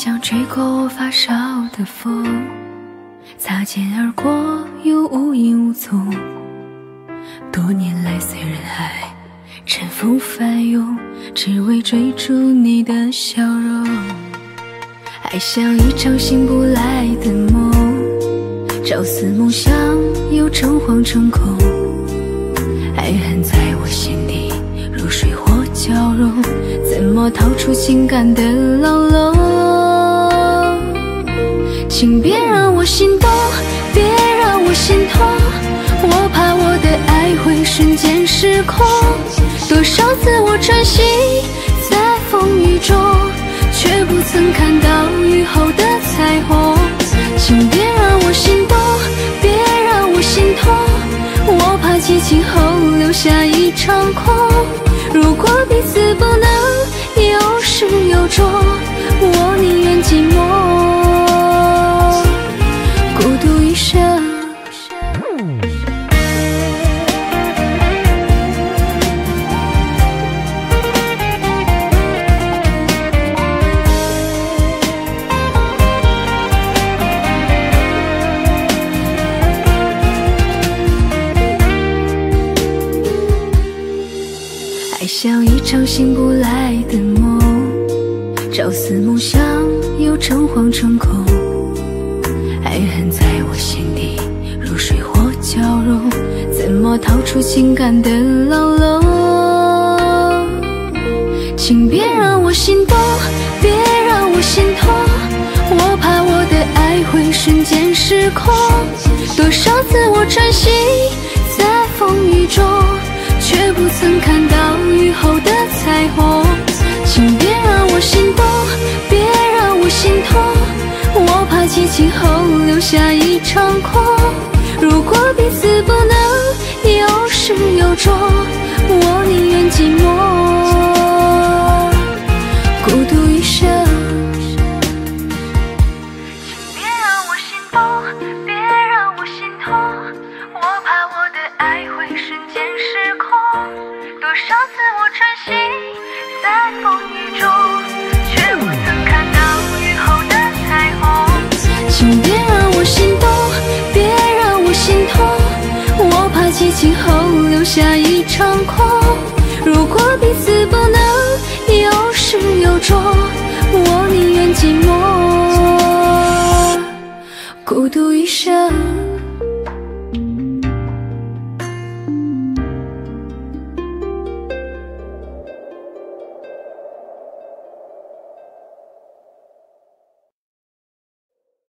像吹过我发梢的风，擦肩而过又无影无踪。多年来虽然还尘封翻涌，只为追逐你的笑容。爱像一场醒不来的梦，朝思暮想又诚惶诚恐。爱恨在我心底如水火交融，怎么逃出情感的牢笼？请别让我心动，别让我心痛，我怕我的爱会瞬间失控。多少次我穿行在风雨中，却不曾看到雨后的彩虹。请别让我心动，别让我心痛，我怕激情后留下一场空。如果彼此不能有始有终，我宁愿寂寞孤独一生。爱像一场醒不来的梦，朝思暮想又诚惶诚恐。爱恨在我心底如水火交融，怎么逃出情感的牢笼？请别让我心动，别让我心痛，我怕我的爱会瞬间失控。多少次我穿行在风雨中，却不曾看到雨后的彩虹。请别让我心动，别让我心痛，我怕激情后留下一场空。如果彼此不能有始有终，我宁愿寂寞孤独一生。请别让我心动，别让我心痛，我怕我的爱会瞬间失控。多少次我穿行在风雨中，却不曾看到雨后的彩虹。请别让我心动，别让我心痛，我怕激情后留下一场空。如果彼此不能有始有终，我宁愿寂寞孤独一生。